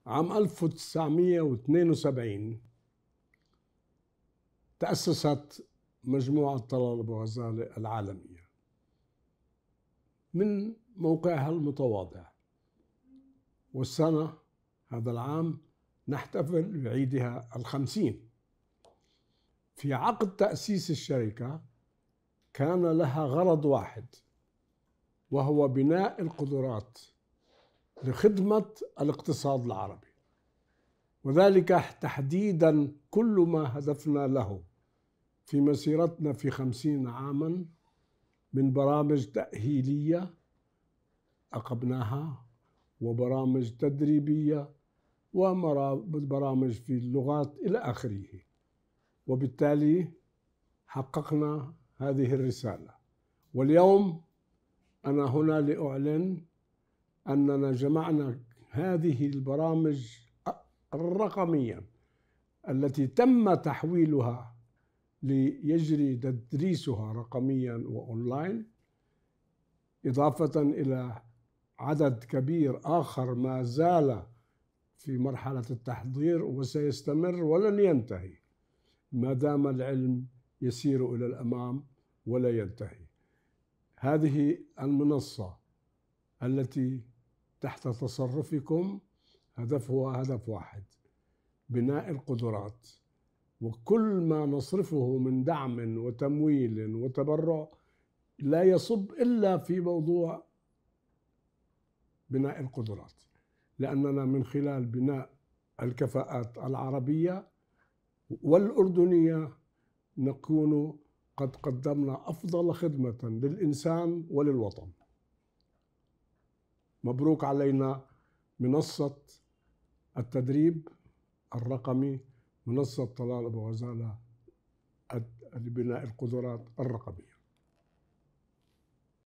عام 1972 تأسست مجموعة طلال أبو-غزالة العالمية من موقعها المتواضع، والسنة هذا العام نحتفل بعيدها 50. في عقد تأسيس الشركة كان لها غرض واحد، وهو بناء القدرات لخدمة الاقتصاد العربي، وذلك تحديدا كل ما هدفنا له في مسيرتنا في 50 عاما من برامج تأهيلية أقمناها، وبرامج تدريبية، وبرامج في اللغات إلى آخره. وبالتالي حققنا هذه الرسالة. واليوم أنا هنا لأعلن أننا جمعنا هذه البرامج الرقمية التي تم تحويلها ليجري تدريسها رقميا وأونلاين، إضافة إلى عدد كبير آخر ما زال في مرحلة التحضير وسيستمر ولن ينتهي ما دام العلم يسير إلى الأمام ولا ينتهي. هذه المنصة التي تحت تصرفكم هدفها هدف واحد: بناء القدرات، وكل ما نصرفه من دعم وتمويل وتبرع لا يصب إلا في موضوع بناء القدرات، لأننا من خلال بناء الكفاءات العربية والأردنية نكون قد قدمنا أفضل خدمة للإنسان وللوطن. مبروك علينا منصة التدريب الرقمي، منصة طلال أبو-غزالة لبناء القدرات الرقمية.